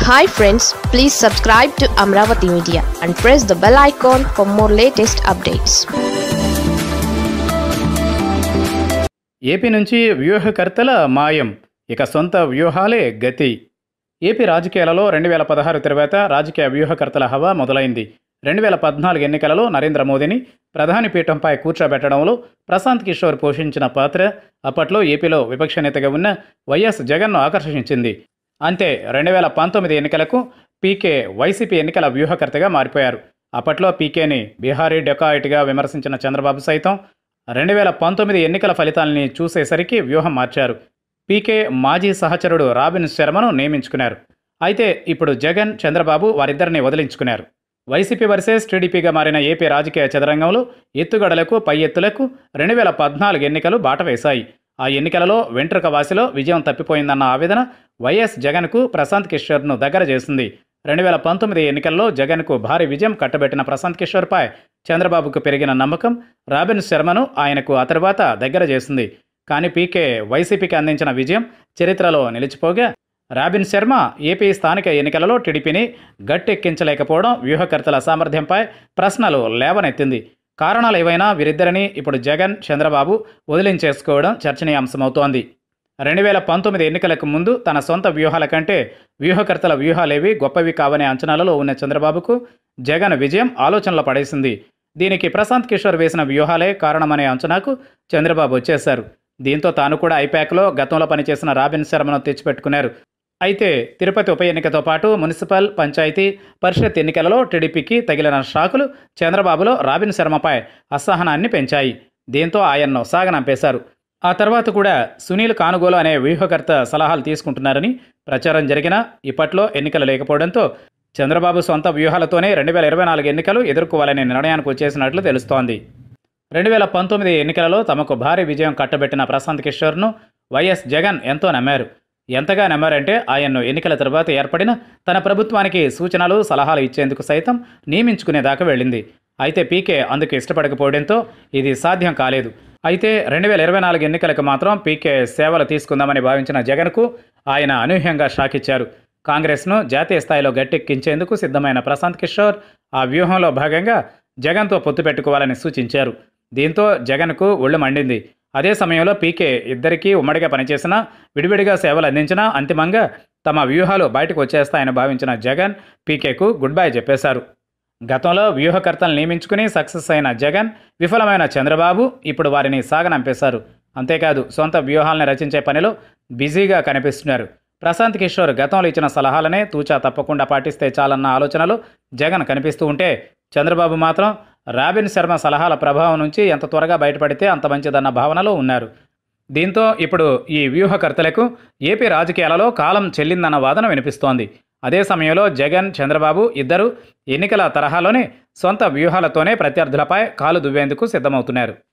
Hi friends, please subscribe to Amaravathi Media and press the bell icon for more latest updates. AP నుంచి వ్యూహకర్తల మాయం, ఇక సొంత వ్యూహాలే గతి. ఏపీ రాజకీయాలలో 2016 తర్వాత రాజకీయ వ్యూహకర్తల హవా మొదలైంది. 2014 ఎన్నికలలో నరేంద్ర మోదీని ప్రధాని పీఠంపై కూర్చోబెట్టడంలో ప్రశాంత్ కిషోర్ పోషించిన పాత్ర అప్పట్లో ఏపీలో విపక్ష నేతగా ఉన్న వైఎస్ జగన్ను ఆకర్షించింది. అంతే 2019 ఎన్నికలకు పీకే వైసీపీ ఎన్నికల వ్యూహకర్తగా మారిపోయారు. అప్పట్లో పీకేని బీహారీ డెకాయిట్గా విమర్శించిన చంద్రబాబు సైతం 2019 ఎన్నికల ఫలితాలని చూసేసరికి వ్యూహం మార్చారు. పీకే మాజీ సహచరుడు రాబిన్ శర్మను నియమించుకున్నారు. అయితే ఇప్పుడు జగన్, చంద్రబాబు వారిద్దరిని వదిలించుకున్నారు. వైసీపీ వర్సెస్ టీడీపీగా మారిన ఏపీ రాజకీయ చదరంగంలో ఎత్తుగడలకు పై ఎత్తులకు 2014 ఎన్నికలు బాట వేశాయి. ఆ ఎన్నికలలో వెంట్రుక వాసిలో విజయం తప్పిపోయిందన్న ఆవేదన వైఎస్ జగన్కు ప్రశాంత్ కిషోర్ను దగ్గర చేసింది. 2019 ఎన్నికల్లో జగన్కు భారీ విజయం కట్టబెట్టిన ప్రశాంత్ కిషోర్పై చంద్రబాబుకు పెరిగిన నమ్మకం రాబిన్ శర్మను ఆయనకు ఆ తర్వాత దగ్గర చేసింది. కానీ పీకే వైసీపీకి అందించిన విజయం చరిత్రలో నిలిచిపోగా, రాబిన్ శర్మ ఏపీ స్థానిక ఎన్నికలలో టీడీపీని గట్టెక్కించలేకపోవడం వ్యూహకర్తల సామర్థ్యంపై ప్రశ్నలు లేవనెత్తింది. కారణాలు ఏవైనా వీరిద్దరిని ఇప్పుడు జగన్, చంద్రబాబు వదిలించేసుకోవడం చర్చనీయాంశమవుతోంది. 2019 ఎన్నికలకు ముందు తన సొంత వ్యూహాల కంటే వ్యూహకర్తల వ్యూహాలేవి గొప్పవి కావనే అంచనాలలో ఉన్న చంద్రబాబుకు జగన్ విజయం ఆలోచనలో పడేసింది. దీనికి ప్రశాంత్ కిషోర్ వేసిన వ్యూహాలే కారణమనే అంచనాకు చంద్రబాబు వచ్చేశారు. దీంతో తాను కూడా ఐపాక్లో గతంలో పనిచేసిన రాబిన్ శర్మను తెచ్చిపెట్టుకున్నారు. అయితే తిరుపతి ఉప ఎన్నికతో పాటు మున్సిపల్, పంచాయతీ పరిషత్ ఎన్నికలలో టీడీపీకి తగిలిన షాకులు చంద్రబాబులో రాబిన్ శర్మపై అసహనాన్ని పెంచాయి. దీంతో ఆయన్ను సాగనంపేశారు. ఆ తర్వాత కూడా సునీల్ కానుగోలు అనే వ్యూహకర్త సలహాలు తీసుకుంటున్నారని ప్రచారం జరిగినా ఇప్పట్లో ఎన్నికలు లేకపోవడంతో చంద్రబాబు సొంత వ్యూహాలతోనే 2024 ఎన్నికలు ఎదుర్కోవాలనే నిర్ణయానికి వచ్చేసినట్లు తెలుస్తోంది. 2019 ఎన్నికలలో తమకు భారీ విజయం కట్టబెట్టిన ప్రశాంత్ కిషోర్ను వైఎస్ జగన్ ఎంతో నమ్మారు. ఎంతగా నమ్మారంటే ఆయన్ను ఎన్నికల తర్వాత ఏర్పడిన తన ప్రభుత్వానికి సూచనలు, సలహాలు ఇచ్చేందుకు సైతం నియమించుకునేదాకా వెళ్ళింది. అయితే పీకే అందుకు ఇష్టపడకపోవడంతో ఇది సాధ్యం కాలేదు. అయితే 2024 ఎన్నికలకు మాత్రం పీకే సేవలు తీసుకుందామని భావించిన జగన్కు ఆయన అనూహ్యంగా షాక్ ఇచ్చారు. కాంగ్రెస్ను జాతీయ స్థాయిలో గట్టెక్కించేందుకు సిద్ధమైన ప్రశాంత్ కిషోర్ ఆ వ్యూహంలో భాగంగా జగన్తో పొత్తు పెట్టుకోవాలని సూచించారు. దీంతో జగన్కు ఒళ్ళు మండింది. అదే సమయంలో పీకే ఇద్దరికీ ఉమ్మడిగా పనిచేసినా, విడివిడిగా సేవలు అందించినా అంతిమంగా తమ వ్యూహాలు బయటకు వచ్చేస్తాయని భావించిన జగన్ పీకేకు గుడ్ బై చెప్పేశారు. గతంలో వ్యూహకర్తలు నియమించుకుని సక్సెస్ అయిన జగన్, విఫలమైన చంద్రబాబు ఇప్పుడు వారిని సాగనంపేశారు. అంతేకాదు సొంత వ్యూహాలను రచించే పనిలో బిజీగా కనిపిస్తున్నారు. ప్రశాంత్ కిషోర్ గతంలో ఇచ్చిన సలహాలనే తూచా తప్పకుండా పాటిస్తే చాలన్న ఆలోచనలో జగన్ కనిపిస్తూ ఉంటే, చంద్రబాబు మాత్రం రాబిన్ శర్మ సలహాల ప్రభావం నుంచి ఎంత త్వరగా బయటపడితే అంత మంచిదన్న భావనలో ఉన్నారు. దీంతో ఇప్పుడు ఈ వ్యూహకర్తలకు ఏపీ రాజకీయాలలో కాలం చెల్లిందన్న వాదన వినిపిస్తోంది. అదే సమయంలో జగన్, చంద్రబాబు ఇద్దరు ఎన్నికల తరహాలోనే సొంత వ్యూహాలతోనే ప్రత్యర్థులపై కాలు దువ్వేందుకు సిద్ధమవుతున్నారు.